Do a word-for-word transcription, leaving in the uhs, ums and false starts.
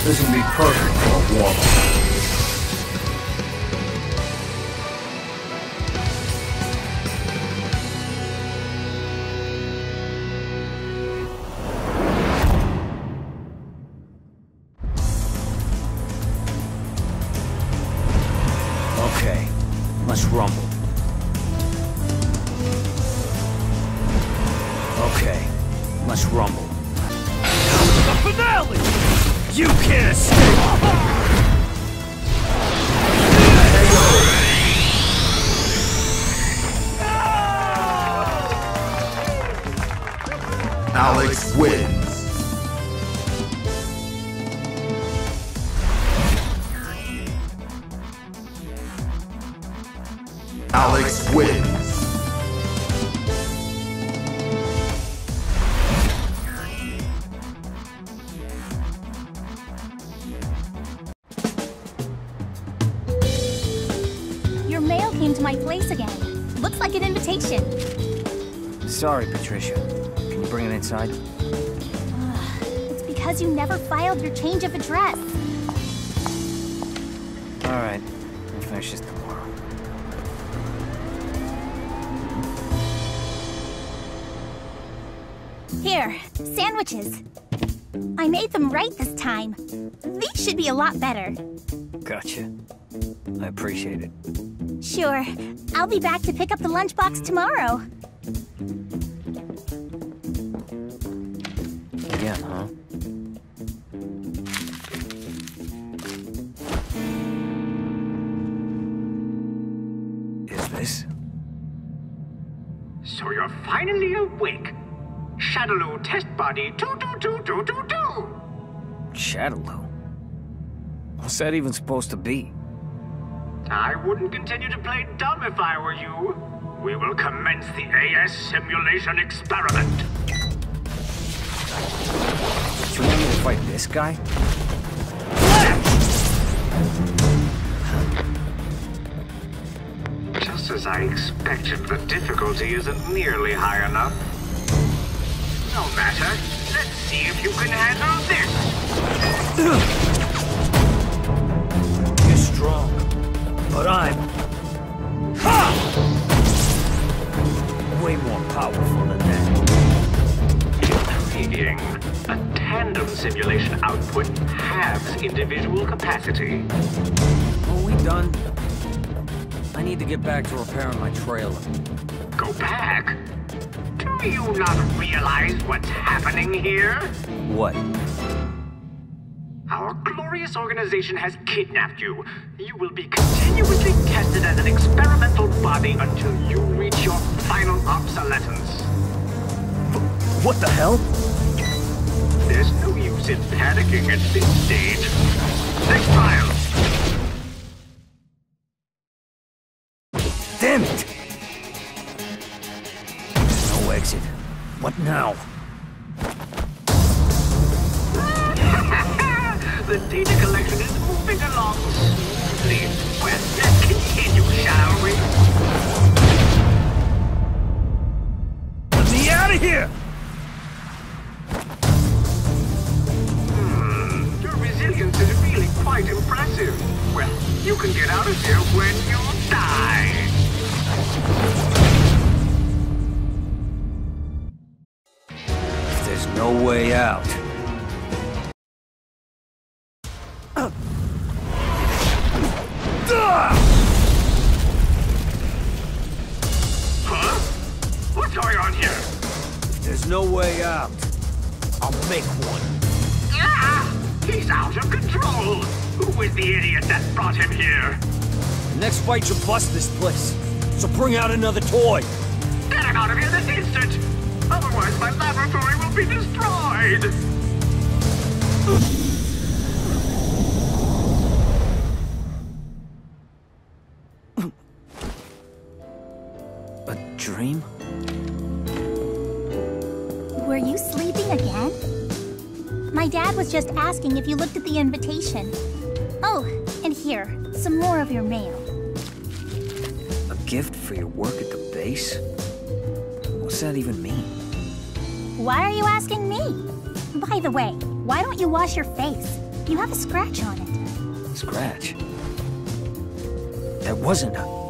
This would be perfect for a warm-up. Okay, let's rumble. Okay, let's rumble. The finale! You can't escape! Alex wins. Alex wins. Your mail came to my place again. Looks like an invitation. Sorry, Patricia. Can you bring it inside? Uh, it's because you never filed your change of address. Alright, we'll finish this tomorrow. Here, sandwiches. I made them right this time. These should be a lot better. Gotcha. I appreciate it. Sure. I'll be back to pick up the lunchbox tomorrow. Again, huh? Is this? So you're finally awake. Shadaloo test body two two two two two two. Shadaloo? What's that even supposed to be? I wouldn't continue to play dumb if I were you. We will commence the A S simulation experiment. Do you want me to fight this guy? Just as I expected, the difficulty isn't nearly high enough. No matter. Let's see if you can handle this. You're strong, but I'm... Ha! Way more powerful than that. Intriguing. A tandem simulation output halves individual capacity. Are we done? I need to get back to repairing my trailer. Go back? Do you not realize what's happening here? What? Our glorious organization has kidnapped you. You will be continuously tested as an experimental body until you reach your final obsolescence. What the hell? There's no use in panicking at this stage. Next trial. Damn it! No exit. What now? The data collection is moving along smoothly. Well, let's continue, shall we? Let me out of here! Hmm, your resilience is really quite impressive. Well, you can get out of here when you die. There's no way out. Huh? What's going on here? If there's no way out, I'll make one. Ah! He's out of control! Who is the idiot that brought him here? The next fight should bust this place. So bring out another toy. Get him out of here this instant! Otherwise my laboratory will be destroyed! A dream? Were you sleeping again? My dad was just asking if you looked at the invitation. Oh, and here, some more of your mail. A gift for your work at the base? What's that even mean? Why are you asking me? By the way, why don't you wash your face? You have a scratch on it. Scratch? That wasn't a...